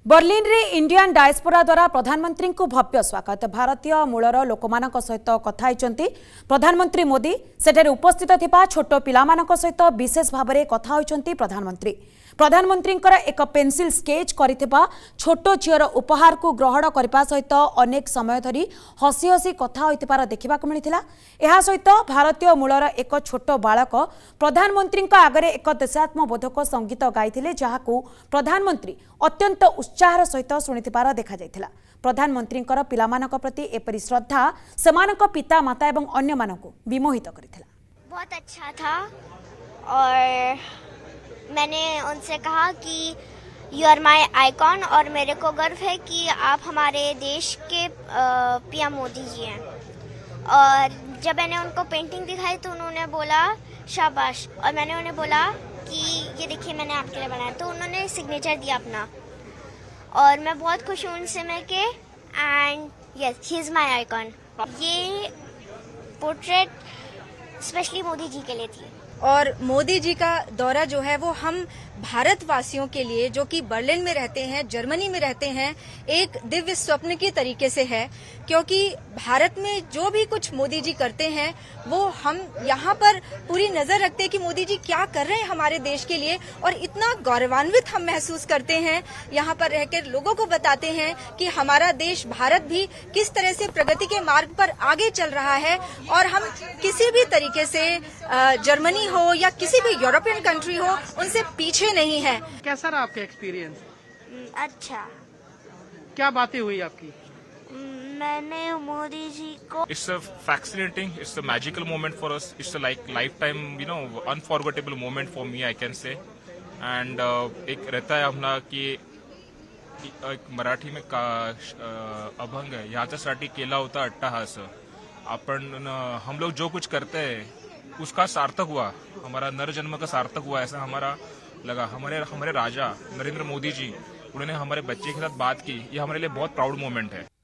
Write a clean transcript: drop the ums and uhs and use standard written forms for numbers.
Berlin रे Indian diaspora द्वारा प्रधानमंत्री को भव्य स्वागत। भारतीय मूलर लोकमानक सहित कथा होइचंती प्रधानमंत्री मोदी। सेठारे उपस्थित थिबा छोट पिलामानक सहित विशेष भाव में कथा होइचंती प्रधानमंत्री एक पेंसिल स्केच करिथिबा छोट झीर उपहार को ग्रहण करने सहित अनेक समय धरी हसी हसी कथा होइतिबार देखा मिलता। यह सहित भारतीय मूलर एक छोट बालक प्रधानमंत्री आगरे एक देशात्मबोधक संगीत गाइथिले, जहाकू प्रधानमंत्री अत्यंत उत्साहर सहित शुणिथिबार देखा जायथिला। प्रधानमंत्री पिलामानक प्रति एपरि श्रद्धा सेमानक पिता माता एवं अन्य मानकु विमोहित करिथिला। बहुत अच्छा था और मैंने उनसे कहा कि यू आर माई आइकॉन और मेरे को गर्व है कि आप हमारे देश के पीएम मोदी जी हैं। और जब मैंने उनको पेंटिंग दिखाई तो उन्होंने बोला शाबाश, और मैंने उन्हें बोला कि ये देखिए मैंने आपके लिए बनाया, तो उन्होंने सिग्नेचर दिया अपना और मैं बहुत खुश हूँ उनसे मिलके। And yes, he is my icon. ये पोर्ट्रेट स्पेशली मोदी जी के लिए थी। और मोदी जी का दौरा जो है वो हम भारतवासियों के लिए, जो कि बर्लिन में रहते हैं, जर्मनी में रहते हैं, एक दिव्य स्वप्न की तरीके से है, क्योंकि भारत में जो भी कुछ मोदी जी करते हैं वो हम यहाँ पर पूरी नजर रखते हैं कि मोदी जी क्या कर रहे हैं हमारे देश के लिए, और इतना गौरवान्वित हम महसूस करते हैं। यहाँ पर रहकर लोगों को बताते हैं कि हमारा देश भारत भी किस तरह से प्रगति के मार्ग पर आगे चल रहा है, और हम किसी भी तरीके से जर्मनी हो या किसी भी यूरोपियन कंट्री हो उनसे पीछे नहीं है। कैसा रहा आपका एक्सपीरियंस? अच्छा। क्या बातें हुई आपकी? मैंने मोदी जी को It's a fascinating, it's a magical moment for us. It's a lifetime, unforgettable moment for me, I can say. And एक रहता है अपना कि एक मराठी में अभंग है, ह्याच्यासाठी केला होता अट्टहास। हम लोग जो कुछ करते हैं उसका सार्थक हुआ, हमारा नरजन्म का सार्थक हुआ, ऐसा हमारा लगा। हमारे राजा नरेंद्र मोदी जी, उन्होंने हमारे बच्चे के साथ बात की, ये हमारे लिए बहुत प्राउड मोमेंट है।